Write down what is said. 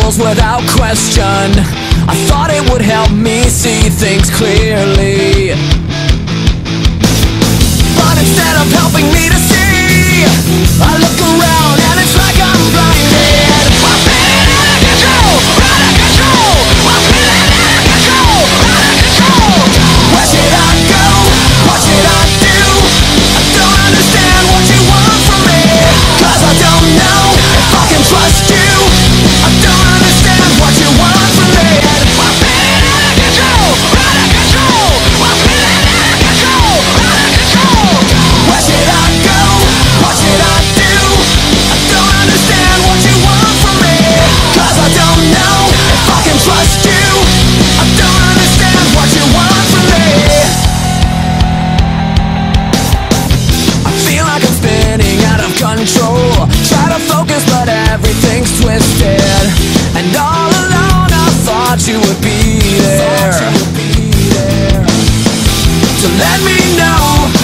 rules without question. I thought it would help me see things clearly, but instead of helping me to see, I look around and it's like I'm blinded. I'm feeling out of control, out of control. I'm feeling out of control, out of control. Where should I go? What should I do? I don't understand what you want from me, 'cause I don't know if I can trust you. I don't understand what you want from me. I'm feeling out of control, out of control. I'm feeling out of control, out of control. Where should I go? What should I do? I don't understand what you want from me, 'cause I don't know if I can trust you. I don't understand what you want from me. I feel like I'm spinning out of control. Try to focus but everything's twisted, and all alone I thought you would be there to let me know